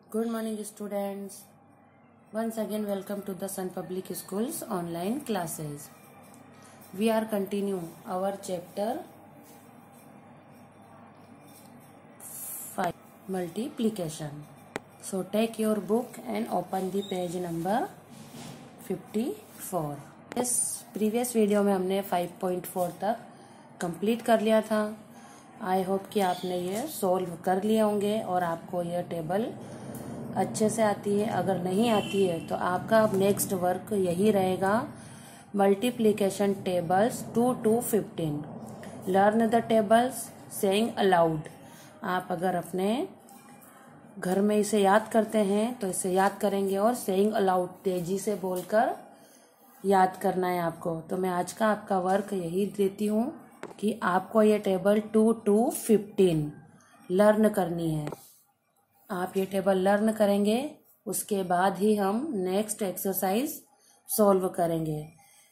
Good morning, students. Once again, welcome to the Sun Public Schools online classes. We are continuing our chapter 5, multiplication. So, take your book and open the page number 54. इस previous video में हमने 5.4 तक complete कर लिया था. I hope कि आपने ये सॉल्व कर लिए होंगे और आपको यह टेबल अच्छे से आती है. अगर नहीं आती है तो आपका अब नेक्स्ट वर्क यही रहेगा, multiplication tables 2 to 15. Learn the tables saying aloud. आप अगर अपने घर में इसे याद करते हैं तो इसे याद करेंगे और सेइंग अलाउड तेजी से बोलकर याद करना है आपको. तो मैं आज का आपका वर्क यही देती हूँ कि आपको ये टेबल 2 to 15 लर्न करनी है. आप ये टेबल लर्न करेंगे, उसके बाद ही हम नेक्स्ट एक्सरसाइज सॉल्व करेंगे,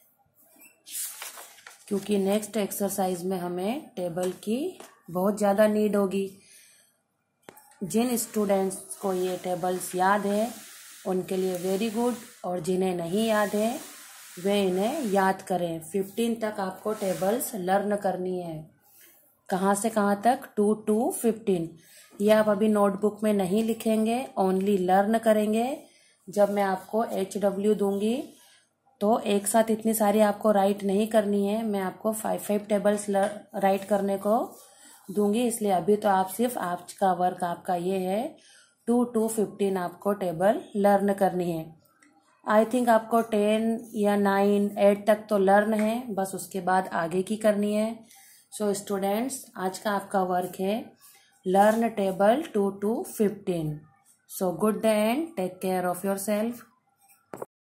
क्योंकि नेक्स्ट एक्सरसाइज में हमें टेबल की बहुत ज़्यादा नीड होगी. जिन स्टूडेंट्स को ये टेबल्स याद है उनके लिए वेरी गुड, और जिन्हें नहीं याद है वे इन्हें याद करें. 15 तक आपको टेबल्स लर्न करनी है. कहाँ से कहाँ तक? 2 to 15. ये आप अभी नोटबुक में नहीं लिखेंगे, ओनली लर्न करेंगे. जब मैं आपको HW दूंगी तो एक साथ इतनी सारी आपको राइट नहीं करनी है. मैं आपको 5 टेबल्स राइट करने को दूंगी, इसलिए अभी तो आप सिर्फ आज का वर्क आपका ये है 2 to 15 आपको टेबल लर्न करनी है. आई थिंक आपको 10 या 9, 8 तक तो लर्न है, बस उसके बाद आगे की करनी है. सो स्टूडेंट्स, आज का आपका वर्क है learn table 2 to 15. So good day and take care of yourself.